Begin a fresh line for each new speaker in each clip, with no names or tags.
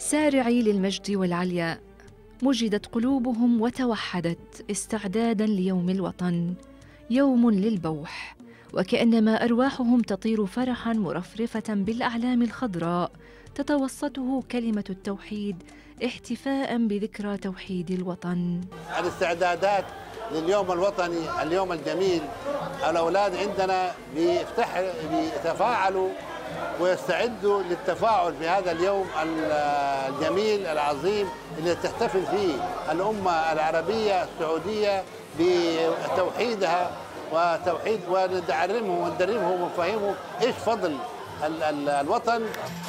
سارعي للمجد والعلياء، مجدت قلوبهم وتوحدت استعداداً ليوم الوطن، يوم للبوح، وكأنما أرواحهم تطير فرحاً مرفرفة بالأعلام الخضراء تتوسطه كلمة التوحيد احتفاءً بذكرى توحيد الوطن.
الاستعدادات لليوم الوطني، اليوم الجميل، الأولاد عندنا بيتفاعلوا ويستعدوا للتفاعل في هذا اليوم الجميل العظيم اللي تحتفل فيه الأمة العربية السعودية بتوحيدها وندربهم ونفهمهم إيش فضل الوطن.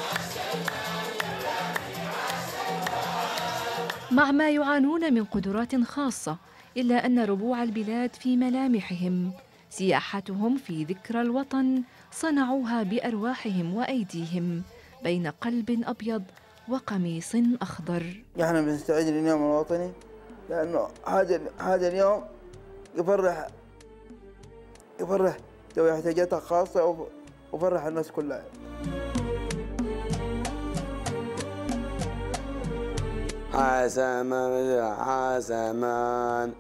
مع ما يعانون من قدرات خاصة، إلا أن ربوع البلاد في ملامحهم. سياحتهم في ذكرى الوطن صنعوها بأرواحهم وأيديهم بين قلب أبيض وقميص أخضر.
نحن بنستعد لليوم الوطني لأنه هذا اليوم يفرح ذوي احتياجات خاصة وفرح الناس كلها.
حسمان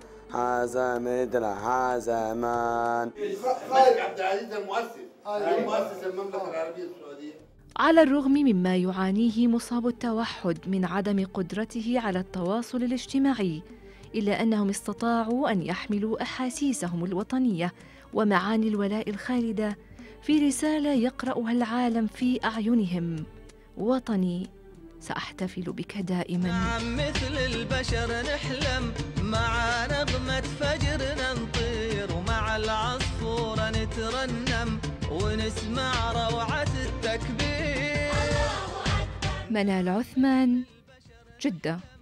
خالد عبد العزيز المؤسس المملكة العربية السعودية.
على الرغم مما يعانيه مصاب التوحد من عدم قدرته على التواصل الاجتماعي، إلا أنهم استطاعوا أن يحملوا أحاسيسهم الوطنية ومعاني الولاء الخالدة في رسالة يقرأها العالم في أعينهم: وطني سأحتفل بك دائما.
مثل البشر نحلم، مع نغمة فجرنا نطير، ومع العصفورة نترنم ونسمع روعة التكبير.
منال عثمان، جدة.